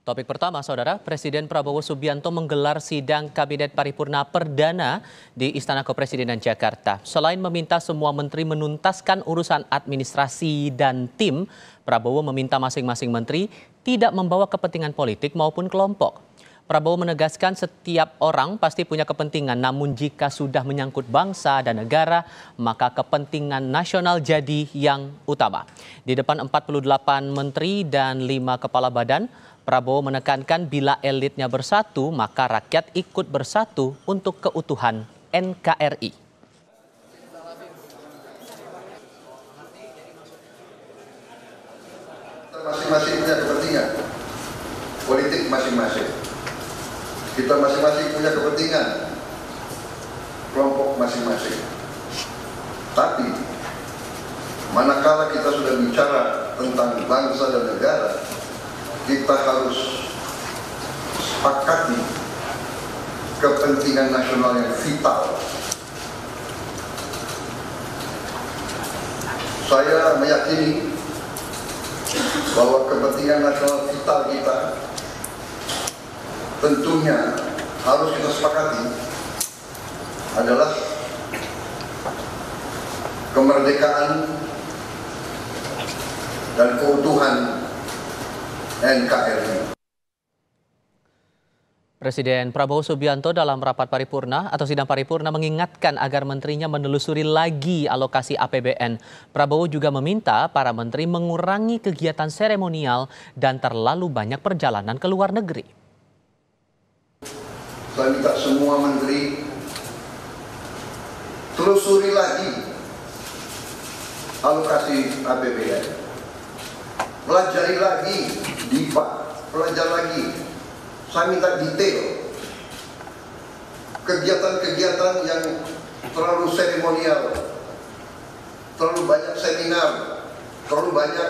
Topik pertama, Saudara, Presiden Prabowo Subianto menggelar sidang Kabinet Paripurna Perdana di Istana Kepresidenan Jakarta. Selain meminta semua menteri menuntaskan urusan administrasi dan tim, Prabowo meminta masing-masing menteri tidak membawa kepentingan politik maupun kelompok. Prabowo menegaskan setiap orang pasti punya kepentingan, namun jika sudah menyangkut bangsa dan negara, maka kepentingan nasional jadi yang utama. Di depan 48 menteri dan 5 kepala badan, Prabowo menekankan bila elitnya bersatu, maka rakyat ikut bersatu untuk keutuhan NKRI. Masing-masing punya kepentingan politik masing-masing. Kita masing-masing punya kepentingan kelompok masing-masing. Tapi manakala kita sudah bicara tentang bangsa dan negara, kita harus sepakati kepentingan nasional yang vital. Saya meyakini bahwa kepentingan nasional vital kita tentunya harus kita sepakati adalah kemerdekaan dan keutuhan NKRI. Presiden Prabowo Subianto dalam rapat paripurna atau sidang paripurna mengingatkan agar menterinya menelusuri lagi alokasi APBN. Prabowo juga meminta para menteri mengurangi kegiatan seremonial dan terlalu banyak perjalanan ke luar negeri. Saya minta semua menteri telusuri lagi alokasi APBN. Pelajari lagi DIPA, pelajari lagi. Saya minta detail kegiatan-kegiatan yang terlalu seremonial, terlalu banyak seminar, terlalu banyak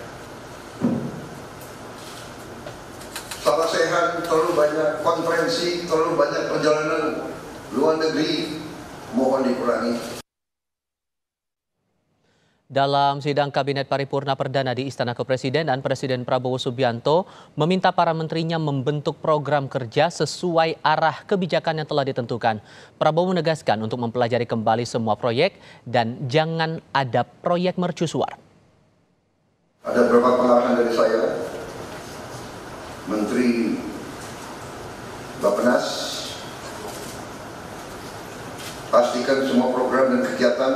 salah sehat, terlalu banyak konferensi, terlalu banyak perjalanan luar negeri, mohon dikurangi. Dalam sidang Kabinet Paripurna Perdana di Istana Kepresidenan, Presiden Prabowo Subianto meminta para menterinya membentuk program kerja sesuai arah kebijakan yang telah ditentukan. Prabowo menegaskan untuk mempelajari kembali semua proyek dan jangan ada proyek mercusuar. Ada beberapa pengarahan dari saya, Menteri Bappenas, pastikan semua program dan kegiatan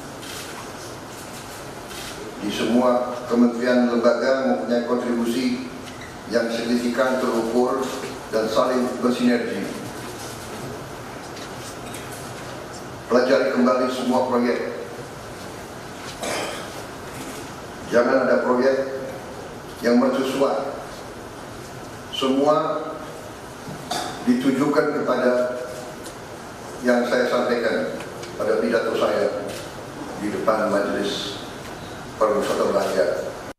di semua kementerian lembaga mempunyai kontribusi yang signifikan, terukur, dan saling bersinergi. Pelajari kembali semua proyek. Jangan ada proyek yang mercusuar. Semua ditujukan kepada yang saya sampaikan pada pidato saya di depan majelis Permusyawaratan Rakyat.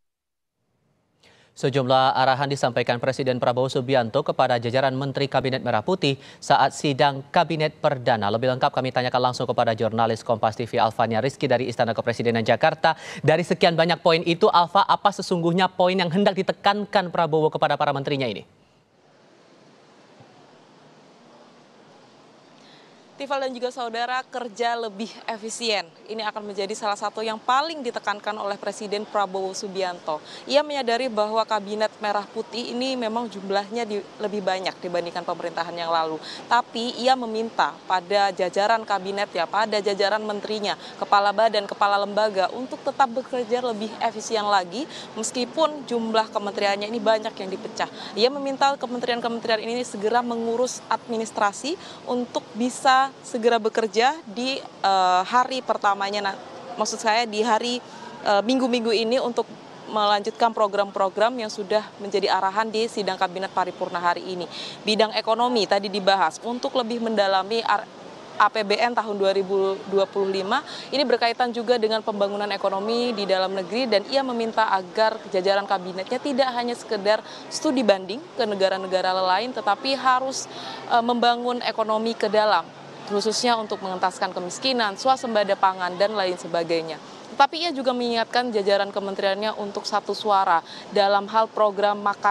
Sejumlah arahan disampaikan Presiden Prabowo Subianto kepada jajaran Menteri Kabinet Merah Putih saat sidang Kabinet Perdana. Lebih lengkap kami tanyakan langsung kepada jurnalis Kompas TV Alfania Rizky dari Istana Kepresidenan Jakarta. Dari sekian banyak poin itu, Alfa, apa sesungguhnya poin yang hendak ditekankan Prabowo kepada para menterinya ini? Tifal dan juga saudara, kerja lebih efisien. Ini akan menjadi salah satu yang paling ditekankan oleh Presiden Prabowo Subianto. Ia menyadari bahwa Kabinet Merah Putih ini memang jumlahnya lebih banyak dibandingkan pemerintahan yang lalu. Tapi ia meminta pada jajaran kabinet pada jajaran menterinya, kepala badan, kepala lembaga untuk tetap bekerja lebih efisien lagi meskipun jumlah kementeriannya ini banyak yang dipecah. Ia meminta kementerian-kementerian ini segera mengurus administrasi untuk bisa segera bekerja di hari pertamanya, maksud saya di hari minggu-minggu ini untuk melanjutkan program-program yang sudah menjadi arahan di sidang Kabinet Paripurna hari ini. Bidang ekonomi tadi dibahas untuk lebih mendalami APBN tahun 2025 ini berkaitan juga dengan pembangunan ekonomi di dalam negeri, dan ia meminta agar jajaran kabinetnya tidak hanya sekedar studi banding ke negara-negara lain, tetapi harus membangun ekonomi ke dalam, khususnya untuk mengentaskan kemiskinan, swasembada pangan, dan lain sebagainya. Tetapi ia juga mengingatkan jajaran kementeriannya untuk satu suara dalam hal program makan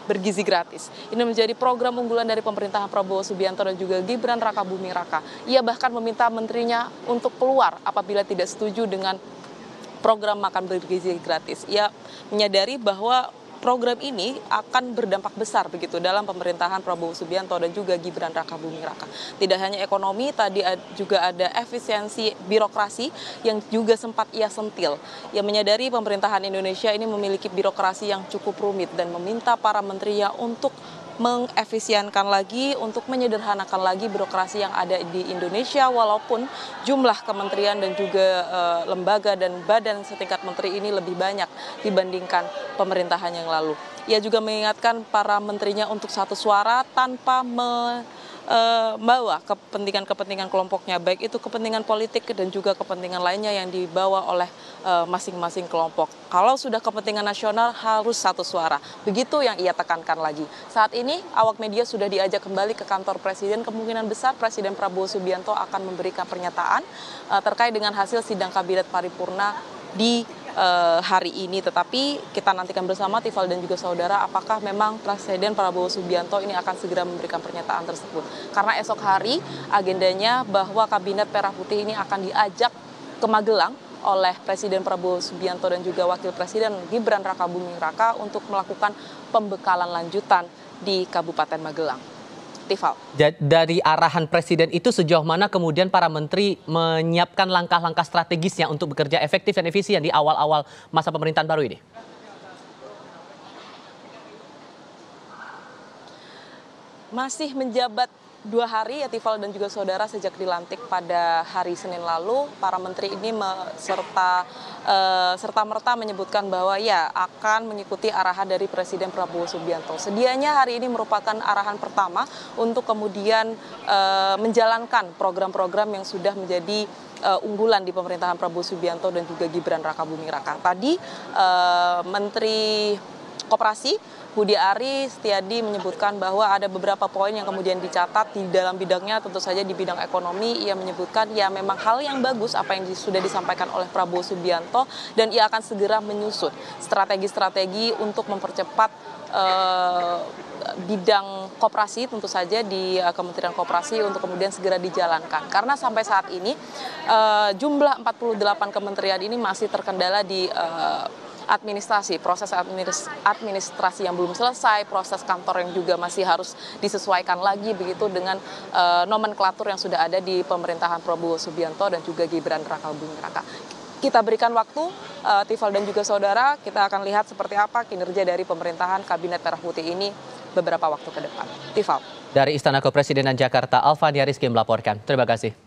bergizi gratis. Ini menjadi program unggulan dari pemerintahan Prabowo Subianto dan juga Gibran Rakabuming Raka. Ia bahkan meminta menterinya untuk keluar apabila tidak setuju dengan program makan bergizi gratis. Ia menyadari bahwa program ini akan berdampak besar begitu dalam pemerintahan Prabowo Subianto dan juga Gibran Rakabuming Raka. Tidak hanya ekonomi, tadi juga ada efisiensi birokrasi yang juga sempat ia sentil. Ia menyadari pemerintahan Indonesia ini memiliki birokrasi yang cukup rumit dan meminta para menterinya untuk mengefisienkan lagi, untuk menyederhanakan lagi birokrasi yang ada di Indonesia, walaupun jumlah kementerian dan juga lembaga dan badan setingkat menteri ini lebih banyak dibandingkan pemerintahan yang lalu. Ia juga mengingatkan para menterinya untuk satu suara tanpa membawa kepentingan-kepentingan kelompoknya, baik itu kepentingan politik dan juga kepentingan lainnya yang dibawa oleh masing-masing kelompok. Kalau sudah kepentingan nasional harus satu suara. Begitu yang ia tekankan lagi. Saat ini awak media sudah diajak kembali ke kantor Presiden. Kemungkinan besar Presiden Prabowo Subianto akan memberikan pernyataan terkait dengan hasil sidang kabinet paripurna di hari ini. Tetapi kita nantikan bersama Tifal dan juga saudara apakah memang Presiden Prabowo Subianto ini akan segera memberikan pernyataan tersebut. Karena esok hari agendanya bahwa kabinet Merah Putih ini akan diajak ke Magelang oleh Presiden Prabowo Subianto dan juga Wakil Presiden Gibran Rakabuming Raka untuk melakukan pembekalan lanjutan di Kabupaten Magelang. Tifal. Dari arahan Presiden itu sejauh mana kemudian para menteri menyiapkan langkah-langkah strategisnya untuk bekerja efektif dan efisien di awal-awal masa pemerintahan baru ini? Masih menjabat 2 hari ya Tifal dan juga saudara sejak dilantik pada hari Senin lalu, para menteri ini serta-merta menyebutkan bahwa ya akan mengikuti arahan dari Presiden Prabowo Subianto. Sedianya hari ini merupakan arahan pertama untuk kemudian menjalankan program-program yang sudah menjadi unggulan di pemerintahan Prabowo Subianto dan juga Gibran Rakabuming Raka. Tadi Menteri Koperasi Budi Ari Setiadi menyebutkan bahwa ada beberapa poin yang kemudian dicatat di dalam bidangnya, tentu saja di bidang ekonomi. Ia menyebutkan ya memang hal yang bagus apa yang sudah disampaikan oleh Prabowo Subianto dan ia akan segera menyusun strategi-strategi untuk mempercepat bidang koperasi tentu saja di Kementerian Koperasi untuk kemudian segera dijalankan. Karena sampai saat ini jumlah 48 kementerian ini masih terkendala di administrasi, proses administrasi yang belum selesai, proses kantor yang juga masih harus disesuaikan lagi begitu dengan nomenklatur yang sudah ada di pemerintahan Prabowo Subianto dan juga Gibran Rakabuming Raka. Kita berikan waktu, Tifal dan juga saudara, kita akan lihat seperti apa kinerja dari pemerintahan Kabinet Merah Putih ini beberapa waktu ke depan. Tifal. Dari Istana Kepresidenan Jakarta, Alfania Rizky melaporkan. Terima kasih.